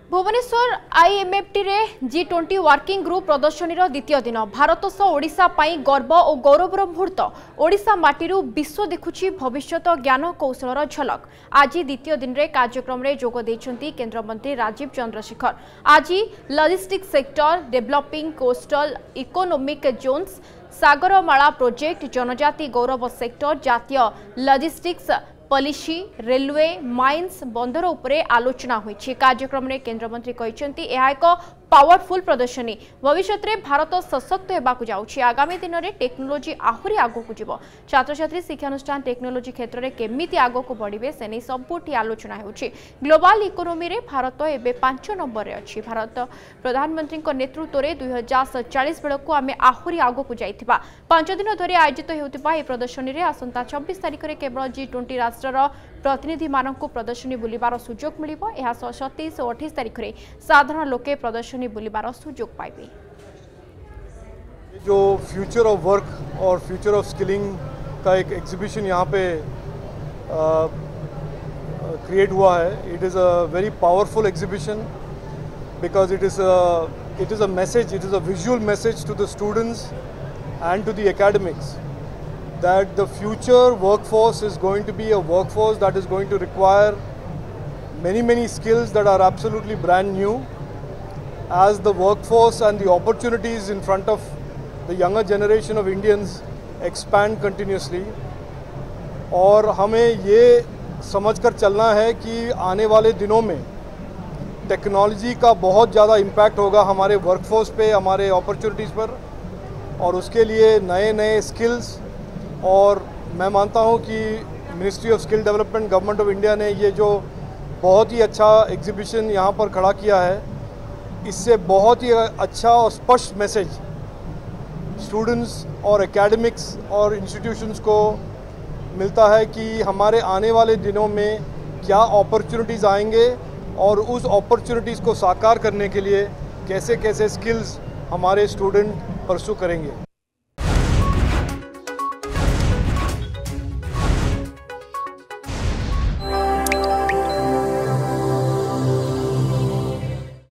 Bhubaneswar IMFT रे G20 working group प्रदर्शनीर द्वितीय दिन भारत सह ओडिशा पाई गर्व और गौरवर मुहूर्त ओडिशा माटीरू विश्व देखुछि भविष्यत ज्ञान कौशलर झलक। आज द्वितीय दिन रे कार्यक्रम रे जोग दैछन्ती केंद्र मंत्री राजीव चंद्रशेखर। आज logistic sector, developing coastal economic zones, Sagarmala project, जनजाति गौरव सेक्टर, जातीय लॉजिस्टिक्स पॉलिसी, रेलवे, माइन्स, बंदर उपरे आलोचना होईछि। कार्यक्रम में केंद्र मंत्री कहते यह एक पावरफुल प्रदर्शनी भविष्य में भारत सशक्त होगाकू जाउछि। आगामी दिन में टेक्नोलोजी आहुरी आगकू जीवो। छात्र छात्री शिक्षानुष्ठान टेक्नोलोजी क्षेत्र में केमिति आगकू बढ़िबे से नहीं सबुठी आलोचना होउछि। ग्लोबल इकोनॉमी रे भारत एबे 5 नंबर रे अछि। भारत प्रधानमंत्री नेतृत्व में 2040 बेलू आम आहुरी आगकू जाइथिबा। 5 दिन धरी आयोजित होउथिबा ए प्रदर्शनी रे आसंता 26 तारिख रे केवल G20 राष्ट्रर प्रतिनिधि मानकू प्रदर्शनी बुलिबार सुजोग मिलिबो। एहा 27 और 28 तारिख रे साधारण लोके प्रदर्शनी बुलिबार सुजोग पाइबे। जो फ्यूचर ऑफ वर्क और फ्यूचर ऑफ स्किलिंग का एक एग्जीबिशन यहाँ पे क्रिएट हुआ है। It is a very powerful exhibition because it is a message, it is a visual message to the students and to the academics that the future workforce is going to be a workforce that is going to require many skills that are absolutely brand new. As the workforce and the opportunities in front of the younger generation of Indians expand continuously, और हमें ये समझकर चलना है कि आने वाले दिनों में टेक्नोलॉजी का बहुत ज़्यादा इम्पैक्ट होगा हमारे वर्कफोर्स पे, हमारे अपॉर्चुनिटीज़ पर, और उसके लिए नए स्किल्स। और मैं मानता हूँ कि ministry of skill development, government of India ने ये जो बहुत ही अच्छा एग्जीबिशन यहाँ पर खड़ा किया है, इससे बहुत ही अच्छा और स्पष्ट मैसेज स्टूडेंट्स और एकेडमिक्स और इंस्टीट्यूशंस को मिलता है कि हमारे आने वाले दिनों में क्या अपॉर्चुनिटीज़ आएंगे और उस अपॉर्चुनिटीज़ को साकार करने के लिए कैसे स्किल्स हमारे स्टूडेंट परस्यू करेंगे।